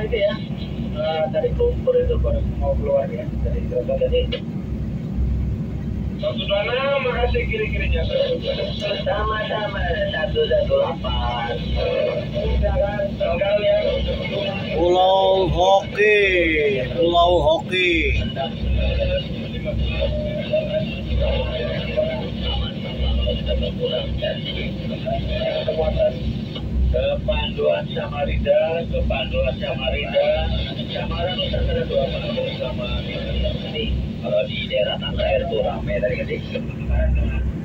itu ya, dari lumpur itu baru mau keluar ya dari kereta tadi. 126, makasih kiri-kirinya. Sama-sama, 118. Tanggal ya. Pulau Hoki, Pulau Hoki. Kepanduan Samarinda, Samara Nusantara 2 sama ini. Kalau di daerah Tanah Air itu ramai dari kecil.